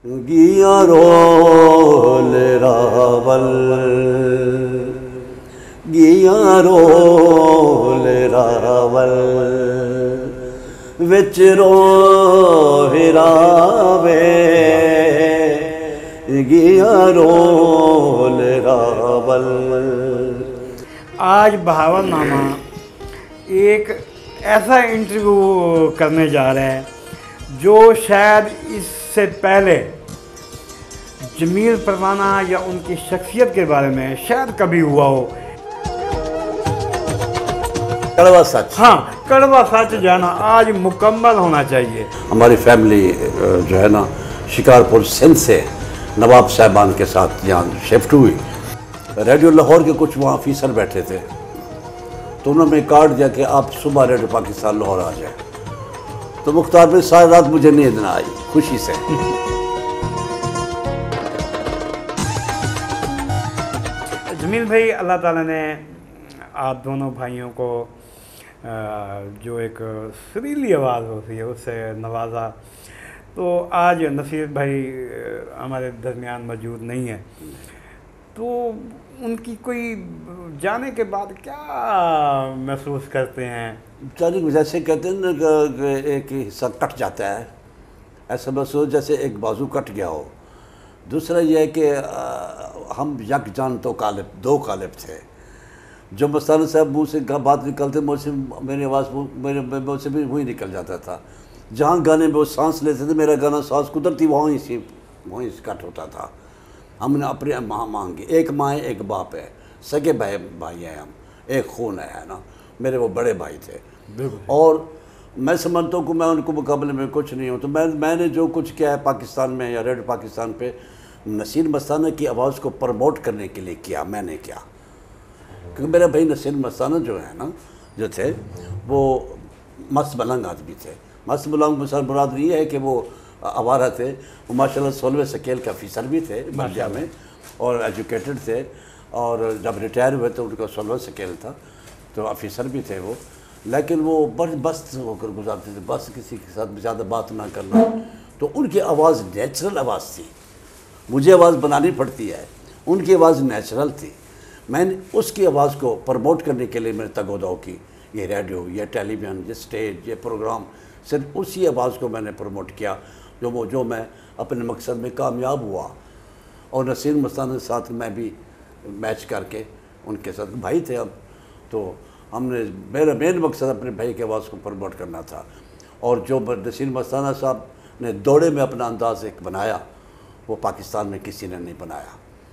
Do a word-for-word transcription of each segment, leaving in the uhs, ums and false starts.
گیا رول راول گیا رول راول وچ رو ہراوے گیا رول راول۔ آج بہاول نامہ ایک ایسا انٹرویو کرنے جا رہے ہیں جو شاید اس سے پہلے جمیل پروانہ یا ان کی شخصیت کے بارے میں شاید کبھی ہوا ہو۔ کڑوا سچ، ہاں کڑوا سچ جو ہے نا آج مکمل ہونا چاہیے۔ ہماری فیملی جو ہے نا شکارپور سندھ سے نواب صاحبان کے ساتھ یہاں شفٹ ہوئی۔ ریڈیو لاہور کے کچھ وہاں آفیسر بیٹھے تھے تو انہوں نے کارڈ دیا کہ آپ صبح ریڈیو پاکستان لاہور آ جائیں، تو مختار میں ساری رات مجھے نیند نہ آئی خوشی سے۔ جمیل بھائی، اللہ تعالیٰ نے آپ دونوں بھائیوں کو جو ایک سریلی آواز ہوتی ہے اس سے نوازا، تو آج نصیر بھائی ہمارے درمیان موجود نہیں ہیں، تو ان کی کوئی جانے کے بعد کیا محسوس کرتے ہیں؟ چالی جیسے کہتے ہیں نا کہ ایک حصہ کٹ جاتا ہے، ایسا محسوس جیسے ایک بازو کٹ گیا ہو۔ دوسرا یہ ہے کہ ہم یک جان تو غالب دو غالب تھے۔ جو مستانہ صاحب منہ سے بات نکلتے مجھ سے میری آواز میرے مجھ سے بھی وہیں نکل جاتا تھا۔ جہاں گانے میں وہ سانس لیتے تھے میرا گانا سانس قدرتی وہیں سے وہیں سے کٹ ہوتا تھا۔ ہم نے اپنے ماں مانگی، ایک ماں ہے ایک باپ ہے، سگے بھائی بھائی ہیں ہم، ایک خون ہے نا، میرے وہ بڑے بھائی تھے۔ اور میں سمجھتا ہوں کہ میں ان کو مقابلے میں کچھ نہیں ہوں۔ تو میں میں نے جو کچھ کیا ہے پاکستان میں یا ریڈیو پاکستان پہ نصیر مستانہ کی آواز کو پروموٹ کرنے کے لیے کیا، میں نے کیا، کیونکہ میرے بھائی نصیر مستانہ جو ہے نا جو تھے وہ مست ملنگ آدمی تھے۔ مست ملنگ مثال مراد یہ ہے کہ وہ آوارہ تھے، وہ ماشاءاللہ سولہویں سکیل کا آفیسر بھی تھے ملیا میں اور ایجوکیٹڈ تھے، اور جب ریٹائر ہوئے تو ان کا سولہواں سکیل تھا تو آفیسر بھی تھے وہ، لیکن وہ بس بست ہو کر گزارتے تھے، بس کسی کے ساتھ زیادہ بات نہ کرنا۔ تو ان کی آواز نیچرل آواز تھی، مجھے آواز بنانی پڑتی ہے، ان کی آواز نیچرل تھی۔ میں نے اس کی آواز کو پروموٹ کرنے کے لیے میں نے تگ و دو کی، یہ ریڈیو یہ ٹیلی ویژن یہ اسٹیج یہ پروگرام، صرف اسی آواز کو میں نے پروموٹ کیا جو وہ جو میں اپنے مقصد میں کامیاب ہوا۔ اور نصیر مستانہ کے ساتھ میں بھی میچ کر کے ان کے ساتھ بھائی تھے ہم، تو ہم نے میرا مین مقصد اپنے بھائی کی آواز کو پروموٹ کرنا تھا۔ اور جو نصیر مستانہ صاحب نے دوڑے میں اپنا انداز ایک بنایا وہ پاکستان میں کسی نے نہیں بنایا۔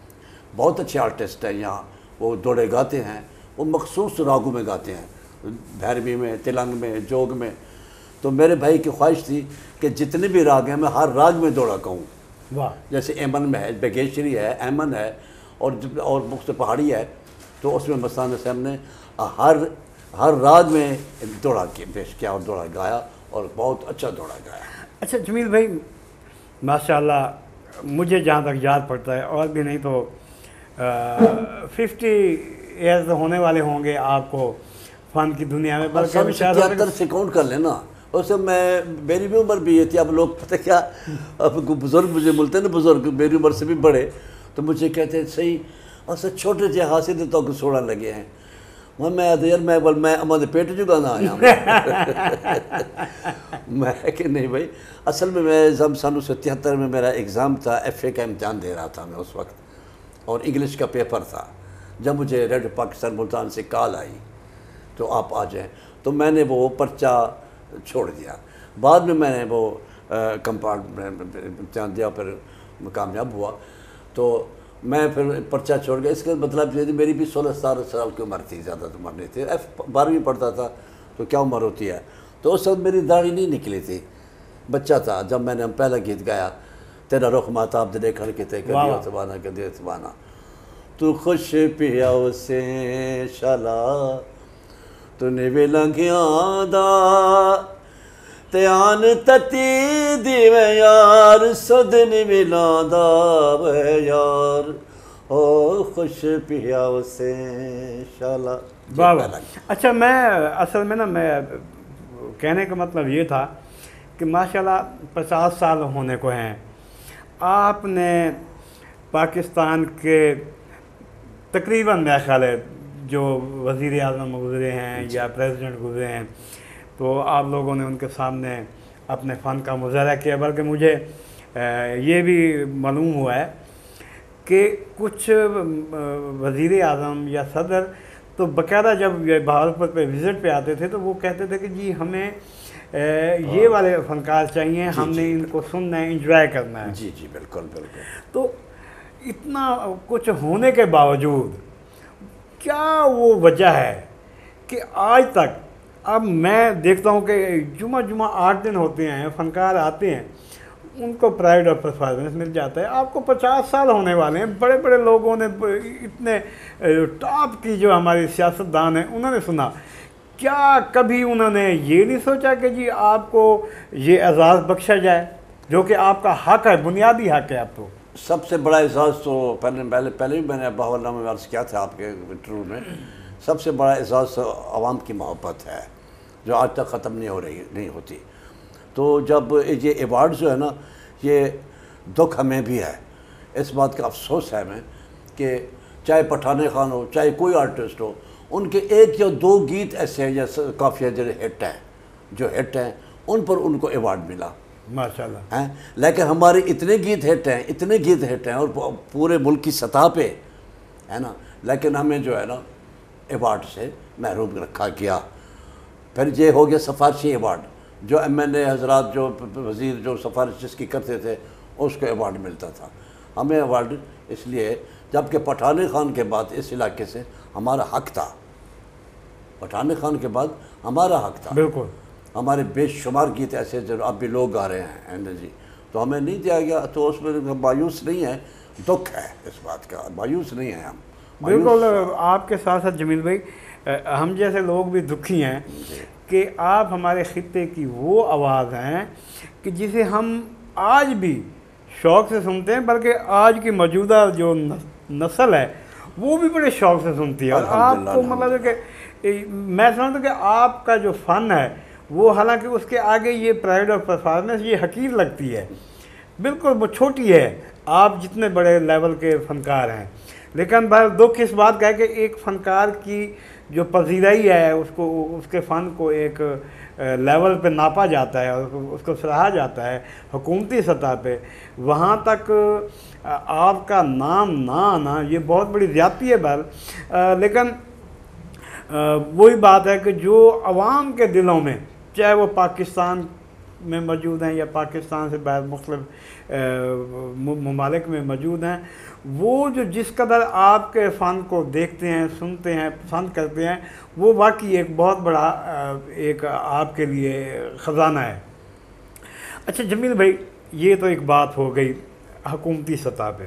بہت اچھے آرٹسٹ ہیں یہاں، وہ دوڑے گاتے ہیں، وہ مخصوص راگوں میں گاتے ہیں، بھیروی میں تلنگ میں جوگ میں۔ تو میرے بھائی کی خواہش تھی کہ جتنے بھی راگ ہیں میں ہر راگ میں دوڑا کہوں، جیسے ایمن میں ہے، بیگیشری ہے، ایمن ہے، اور اور مخت پہاڑی ہے، تو اس میں مستانہ صاحب نے ہر ہر راگ میں دوڑا کے پیش کیا اور دوڑا گایا اور بہت اچھا دوڑا گایا۔ اچھا جمیل بھائی، ماشاءاللہ مجھے جہاں تک یاد پڑتا ہے اور بھی نہیں تو ففٹی ایئرز ہونے والے ہوں گے آپ کو فن کی دنیا میں، بلکہ ستہتر سے کاؤنٹ کر لینا، اس میں میں میری بھی عمر بھی یہ تھی۔ اب لوگ پتہ کیا، اب بزرگ مجھے ملتے ہیں نا، بزرگ میری عمر سے بھی بڑے، تو مجھے کہتے ہیں صحیح اصل چھوٹے جے حاصل تو سوڑا لگے ہیں، میں میں یار میں بول میں امد پیٹ جو گانا آیا میں کہ نہیں بھائی، اصل میں میں جب سن ستہتر میں میرا ایگزام تھا، ایف اے کا امتحان دے رہا تھا میں اس وقت، اور انگلش کا پیپر تھا۔ جب مجھے ریڈیو پاکستان ملتان سے کال آئی تو آپ آ جائیں، تو میں نے وہ پرچہ چھوڑ دیا۔ بعد میں میں نے وہ کمپارٹمنٹ امتحان دیا، پھر کامیاب ہوا، تو میں پھر پرچہ چھوڑ گیا۔ اس کا مطلب یہ میری بھی سولہ ستارہ سال کی عمر تھی، زیادہ عمر نہیں تھی، ایف بارہویں پڑھتا تھا تو کیا عمر ہوتی ہے۔ تو اس وقت میری داڑھی نہیں نکلی تھی، بچہ تھا جب میں نے پہلا گیت گایا، تیرا رخ ماتاب دے کھڑ کے تے کدی اتبانا کدی اتبانا، تو خوش پیا سے شالا تو نے بھی لنگیاں دا تیان تتی دیوے یار سدن ملان دا وے یار او خوش پیا سے شالا۔ اچھا میں اصل میں نا میں کہنے کا مطلب یہ تھا کہ ماشاءاللہ پچاس سال ہونے کو ہیں، آپ نے پاکستان کے تقریباً میرا خیال ہے جو وزیر اعظم گزرے ہیں یا پریزیڈنٹ گزرے ہیں تو آپ لوگوں نے ان کے سامنے اپنے فن کا مظاہرہ کیا، بلکہ مجھے یہ بھی معلوم ہوا ہے کہ کچھ وزیر اعظم یا صدر تو باقاعدہ جب یہ بہاولپور پہ وزٹ پہ آتے تھے تو وہ کہتے تھے کہ جی ہمیں یہ والے فنکار چاہیے، ہم نے ان کو سننا ہے، انجوائے کرنا ہے۔ جی جی بالکل بالکل۔ تو اتنا کچھ ہونے کے باوجود کیا وہ وجہ ہے کہ آج تک اب میں دیکھتا ہوں کہ جمعہ جمعہ آٹھ دن ہوتے ہیں، فنکار آتے ہیں، ان کو پرائڈ آف پرفارمنس مل جاتا ہے۔ آپ کو پچاس سال ہونے والے ہیں، بڑے بڑے لوگوں نے اتنے ٹاپ کی جو ہماری سیاستدان ہیں انہوں نے سنا، کیا کبھی انہوں نے یہ نہیں سوچا کہ جی آپ کو یہ اعزاز بخشا جائے جو کہ آپ کا حق ہے، بنیادی حق ہے؟ آپ کو سب سے بڑا اعزاز تو پہلے پہلے پہلے بھی میں نے بہاولنامے میں عرض کیا تھا آپ کے انٹرویو میں، سب سے بڑا اعزاز تو عوام کی محبت ہے جو آج تک ختم نہیں ہو رہی نہیں ہوتی۔ تو جب یہ ایوارڈ جو ہے نا، یہ دکھ ہمیں بھی ہے، اس بات کا افسوس ہے ہمیں کہ چاہے پٹھان خان ہو، چاہے کوئی آرٹسٹ ہو، ان کے ایک یا دو گیت ایسے ہیں جیسے کافی جو ہٹ ہیں جو ہٹ ہیں ان پر ان کو ایوارڈ ملا ماشاءاللہ ہیں، لیکن ہمارے اتنے گیت ہٹ ہیں اتنے گیت ہٹ ہیں اور پورے ملک کی سطح پہ ہے نا، لیکن ہمیں جو ہے نا ایوارڈ سے محروم رکھا گیا۔ پھر یہ ہو گیا سفارشی ایوارڈ، جو ایم این اے حضرات جو وزیر جو سفارش جس کی کرتے تھے اس کو ایوارڈ ملتا تھا، ہمیں ایوارڈ اس لیے جبکہ پٹھان خان کے بعد اس علاقے سے ہمارا حق تھا، پٹھان خان کے بعد ہمارا حق تھا، بالکل ہمارے بے شمار گیت ایسے جو اب بھی لوگ گا رہے ہیں جی، تو ہمیں نہیں دیا گیا، تو اس میں مایوس نہیں ہے، دکھ ہے اس بات کا، مایوس نہیں ہیں ہم۔ بالکل آپ کے ساتھ ساتھ جمیل بھائی ہم جیسے لوگ بھی دکھی ہیں کہ آپ ہمارے خطے کی وہ آواز ہیں کہ جسے ہم آج بھی شوق سے سنتے ہیں، بلکہ آج کی موجودہ جو نسل ہے وہ بھی بڑے شوق سے سنتی ہے، اور آپ کو مطلب ہے کہ میں سمجھتا ہوں کہ آپ کا جو فن ہے وہ حالانکہ اس کے آگے یہ پرائڈ آف پرفارمنس یہ حقیر لگتی ہے، بالکل وہ چھوٹی ہے، آپ جتنے بڑے لیول کے فنکار ہیں، لیکن بھائی دکھ اس بات کا ہے کہ ایک فنکار کی جو پذیرائی ہے اس کو اس کے فن کو ایک لیول پہ ناپا جاتا ہے اور اس کو سراہا جاتا ہے حکومتی سطح پہ، وہاں تک آپ کا نام نہ آنا یہ بہت بڑی زیادتی ہے۔ بہر لیکن وہی بات ہے کہ جو عوام کے دلوں میں چاہے وہ پاکستان میں موجود ہیں یا پاکستان سے باہر مختلف ممالک میں موجود ہیں، وہ جو جس قدر آپ کے فن کو دیکھتے ہیں، سنتے ہیں، پسند کرتے ہیں، وہ واقعی ایک بہت بڑا ایک آپ کے لیے خزانہ ہے۔ اچھا جمیل بھائی، یہ تو ایک بات ہو گئی حکومتی سطح پہ۔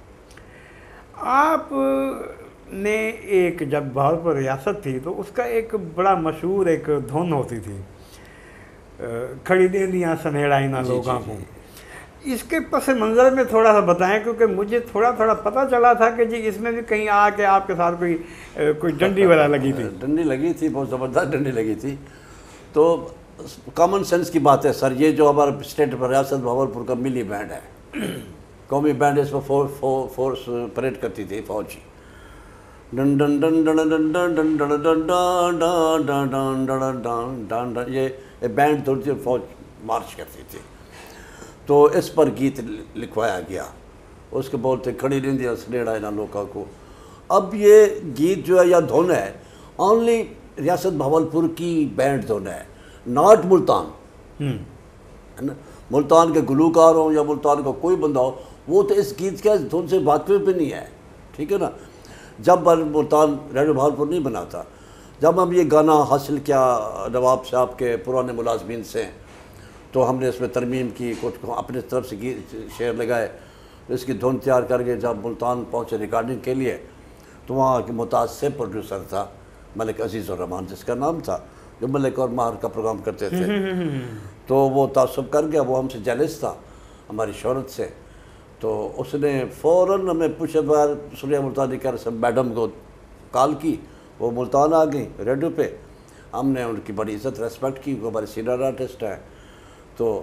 آپ نے ایک جب بہاولپور ریاست تھی تو اس کا ایک بڑا مشہور ایک دھن ہوتی تھی، کھڑی دے دیاں سنہڑائی نہ لوگاں کو، اس کے پس منظر میں تھوڑا سا بتائیں، کیونکہ مجھے تھوڑا تھوڑا پتہ چلا تھا کہ جی اس میں بھی کہیں آ کے آپ کے ساتھ کوئی کوئی ڈنڈی وغیرہ لگی تھی۔ ڈنڈی لگی تھی، بہت زبردست ڈنڈی لگی تھی۔ تو کامن سینس کی بات ہے سر، یہ جو ہمارا اسٹیٹ ریاست بہاولپور کا ملی بینڈ ہے، قومی بینڈ، اس میں فورس پریڈ کرتی تھی فوج، ڈن ڈن ڈن ڈن ڈن ڈن ڈن ڈن ڈن ڈن ڈن ڈن ڈن ڈن، یہ بینڈ دھوڑتی فوج مارچ کرتی تھی۔ تو اس پر گیت لکھوایا گیا، اس کے بولتے کھڑی رہندی سنہڑائی نہ لوکاں کو۔ اب یہ گیت جو ہے یا دھن ہے اونلی ریاست بہاولپور کی بینڈ دھن ہے، ناٹ ملتان، ہے نا، ملتان کے گلوکار ہوں یا ملتان کا کوئی بندہ ہو وہ تو اس گیت کے دھن سے واقف بھی نہیں ہے، ٹھیک ہے نا۔ جب ملتان ریڈیو بہاولپور نہیں بنا تھا، جب ہم یہ گانا حاصل کیا نواب صاحب کے پرانے ملازمین سے، تو ہم نے اس میں ترمیم کی، کچھ اپنے طرف سے شعر لگائے، اس کی دھن تیار کر کے جب ملتان پہنچے ریکارڈنگ کے لیے تو وہاں کے متاثر پروڈیوسر تھا ملک عزیز الرحمان جس کا نام تھا، جو ملک اور ماہر کا پروگرام کرتے تھے، تو وہ تعصب کر گیا، وہ ہم سے جیلس تھا ہماری شہرت سے، تو اس نے فوراً ہمیں پوچھے بار سنیا ملتانی کر سب میڈم کو کال کی، وہ ملتان آ گئی ریڈیو پہ، ہم نے ان کی بڑی عزت ریسپیکٹ کی، وہ ہمارے سینئر آرٹسٹ ہیں، تو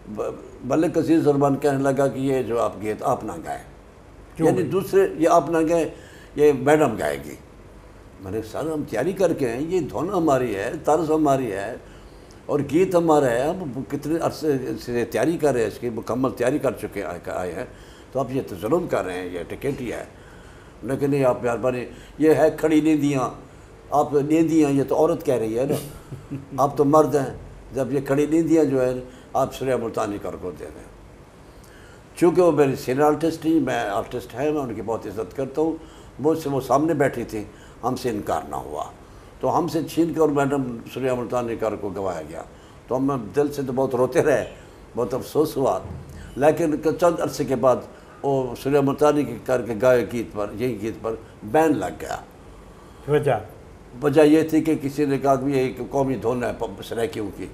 ملک عزیز الرحمان کہنے لگا کہ یہ جو آپ گیت آپ نہ گائیں، یعنی دوسرے یہ آپ نہ گائیں، یہ میڈم گائے گی۔ میں نے سر ہم تیاری کر کے ہیں، یہ دھن ہماری ہے، طرز ہماری ہے اور گیت ہمارا ہے، ہم کتنے عرصے سے تیاری کر رہے ہیں، اس کی مکمل تیاری کر چکے آئے ہیں، تو آپ یہ تو ظلم کر رہے ہیں، یہ ٹکٹ ہی ہے۔ لیکن نہیں آپ مہربانی، یہ ہے کھڑی نیندیاں، آپ نیندیاں یہ تو عورت کہہ رہی ہے نا، آپ تو مرد ہیں، جب یہ کھڑی نیندیاں جو ہے آپ سریہ ملتانی کر کو دے دیں۔ چونکہ وہ میری سینئر آرٹسٹ تھی، میں آرٹسٹ ہے، میں ان کی بہت عزت کرتا ہوں، مجھ سے وہ سامنے بیٹھی تھی، ہم سے انکار نہ ہوا، تو ہم سے چھین کر اور میڈم سریہ ملتانی کر کو گوایا گیا، تو ہم دل سے تو بہت روتے رہے، بہت افسوس ہوا، لیکن چند عرصے کے بعد وہ سریہ ملتانی کی کر کے گائے گیت پر، یہی گیت پر بین لگ گیا۔ وجہ وجہ یہ تھی کہ کسی نے کہا کہ یہ ایک قومی دھن ہے سرائکیوں کی،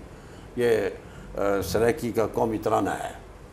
یہ سرائکی کا قومی ترانہ ہے،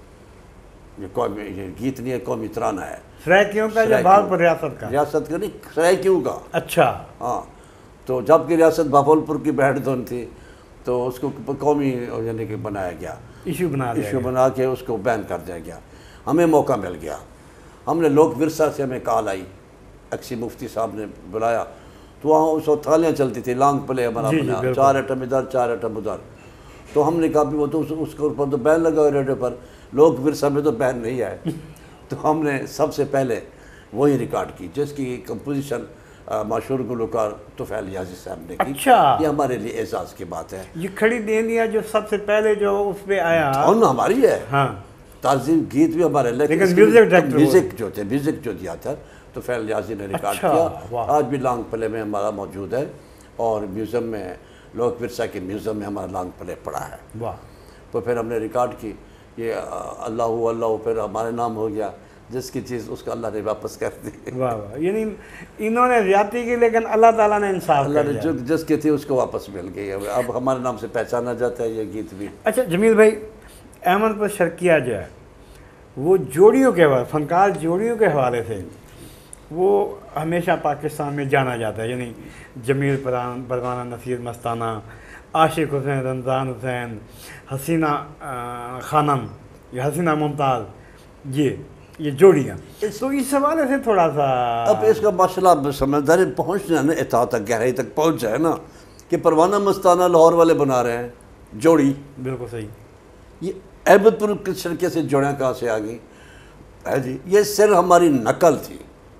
یہ قومی یہ گیت نہیں ہے، قومی ترانہ ہے۔ سرائکیوں کا یا بھاگ پر ریاست کا؟ ریاست کا نہیں، سرائکیوں کا۔ اچھا ہاں، تو جب کہ ریاست بھاولپور کی بہڑ دھن تھی تو اس کو قومی یعنی کہ بنایا گیا، ایشو بنا دیا ایشو بنا کے اس کو بین کر دیا گیا۔ ہمیں موقع مل گیا، ہم نے لوک ورثہ سے ہمیں کال آئی، اکسی مفتی صاحب نے بلایا، تو وہاں اس وقت تھالیاں چلتی تھی، لانگ پلے ہمارا بنا، چار ایٹم ادھر چار ایٹم ادھر، تو ہم نے کہا بھی وہ تو اس کے اوپر تو بین لگا ریڈیو پر، لوک ورثہ میں تو بین نہیں ہے، تو ہم نے سب سے پہلے وہی ریکارڈ کی جس کی کمپوزیشن مشہور گلوکار طفیل یازی صاحب نے کی۔ اچھا، یہ ہمارے لیے اعزاز کی بات ہے۔ یہ کھڑی نیندیاں جو سب سے پہلے جو اس پہ آیا، دھن ہماری ہے، ہاں، تعظیم گیت بھی ہمارے، لیکن میوزک ڈائریکٹر میوزک جو تھے، میوزک جو دیا تھا طفیل یازی نے ریکارڈ کیا، آج بھی لانگ پلے میں ہمارا موجود ہے، اور میوزیم میں لوک ورثہ کے میوزیم میں ہمارا لانگ پلے پڑا ہے۔ واہ، تو پھر ہم نے ریکارڈ کی، یہ اللہ اللہ پھر ہمارے نام ہو گیا، جس کی چیز اس کا اللہ نے واپس کر دی۔ واہ واہ، یعنی انہوں نے زیادتی کی لیکن اللہ تعالیٰ نے انصاف اللہ کر نے دیا۔ جو جس کی تھی اس کو واپس مل گئی، اب ہمارے نام سے پہچانا جاتا ہے یہ گیت بھی۔ اچھا جمیل بھائی، احمد پر شرکیہ جو ہے وہ جوڑیوں کے حوالے، فنکار جوڑیوں کے حوالے سے وہ ہمیشہ پاکستان میں جانا جاتا ہے، یعنی جمیل پروانہ، نصیر مستانہ، عاشق حسین، رمضان حسین، حسینہ خانم یا حسینہ ممتاز، یہ یہ جوڑیاں، تو اس حوالے سے تھوڑا سا اب اس کا مسئلہ سمجھداری پہنچ جائے نا، اطاع تک، گہرائی تک پہنچ جائے نا، کہ پروانہ مستانہ لاہور والے بنا رہے ہیں جوڑی، بالکل صحیح، یہ احمد پور کے شرکیہ سے جوڑیاں کہاں سے آ گئی ہے جی؟ یہ صرف ہماری نقل تھی،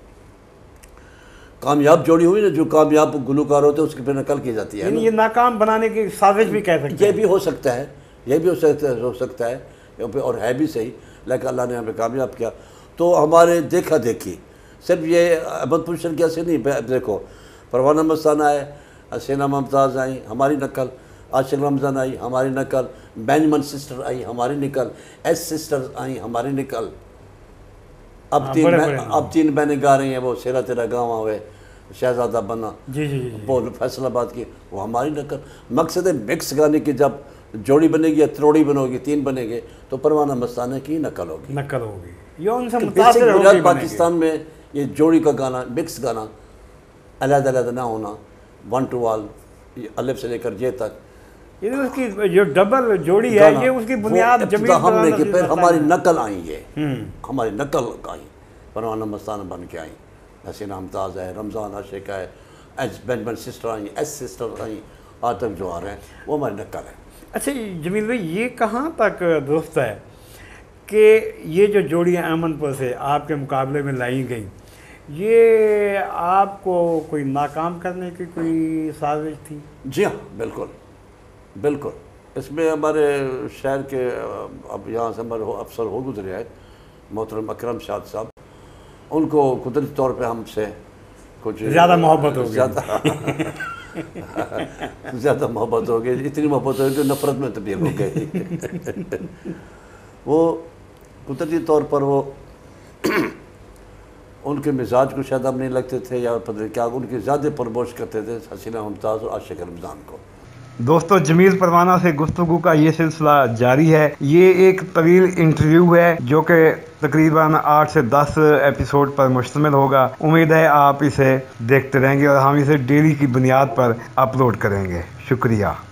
کامیاب جوڑی ہوئی نا، جو کامیاب گلوکار ہوتے ہیں اس کی پہ نقل کی جاتی ہے، یعنی یہ ناکام بنانے کی سازش بھی کہہ سکتے ہیں۔ یہ بھی ہو سکتا ہے، یہ بھی ہو سکتا ہے ہو سکتا ہے اور ہے بھی صحیح، لیکن اللہ نے ہمیں کامیاب کیا۔ تو ہمارے دیکھا دیکھی صرف یہ احمد پور شرکیہ سے نہیں، دیکھو پروانہ مستانہ ہے، حسینہ ممتاز آئیں ہماری نقل، عاشق رمضان آئی ہماری نقل، بینجمن سسٹر آئی ہماری نقل، ایس سسٹرز آئیں ہماری نقل، اب تین اب تین بہنیں گا رہی ہیں، وہ سیرا تیرا گاواں ہوئے، شہزادہ بنا، جی جی جی، بول فیصل آباد کی، وہ ہماری نقل۔ مقصد ہے مکس گانے کی، جب جوڑی بنے گی یا تروڑی بنو گی، تین بنے گے تو پروانہ مستانہ کی نقل ہوگی، نقل ہوگی، یہ ان سے بیسک متاثر بنیاد ہوگی۔ پاکستان میں یہ جوڑی کا گانا، مکس گانا، علیحدہ علیحدہ نہ ہونا، ون ٹو وال، الف سے لے کر جے تک، یہ اس کی جو ڈبل جوڑی ہے، یہ اس کی بنیاد جمیل ہم نے کہ پھر پروانہ ہماری نقل آئیں، یہ ہوں، ہماری نقل آئیں، پروانہ مستانہ بن کے آئیں، حسینہ ممتاز ہے، رمضان عاشق ہے، ایس بینجمن سسٹر آئیں، ایس سسٹر آئیں، آج تک جو آ رہے ہیں وہ ہماری نقل ہے۔ اچھا جمیل بھائی، یہ کہاں تک درست ہے کہ یہ جو جوڑیاں احمد پور سے آپ کے مقابلے میں لائی گئیں، یہ آپ کو کوئی ناکام کرنے کی کوئی سازش تھی؟ جی ہاں، بالکل بالکل، اس میں ہمارے شہر کے اب یہاں سے ہمارے افسر ہو گزرے ہیں محترم اکرم شاد صاحب، ان کو قدرتی طور پہ ہم سے کچھ زیادہ محبت ہو گئی، زیادہ زیادہ محبت ہو گئی، اتنی محبت ہو گئی کہ نفرت میں تبدیل ہو گئی۔ وہ قدرتی طور پر وہ ان کے مزاج کو شاید ہم نہیں لگتے تھے، یا پتہ نہیں کیا، ان کی زیادہ پرموش کرتے تھے حسینہ ممتاز اور عاشق رمضان کو۔ دوستو، جمیل پروانہ سے گفتگو کا یہ سلسلہ جاری ہے۔ یہ ایک طویل انٹرویو ہے جو کہ تقریباً آٹھ سے دس ایپیسوڈ پر مشتمل ہوگا۔ امید ہے آپ اسے دیکھتے رہیں گے اور ہم اسے ڈیلی کی بنیاد پر اپلوڈ کریں گے۔ شکریہ۔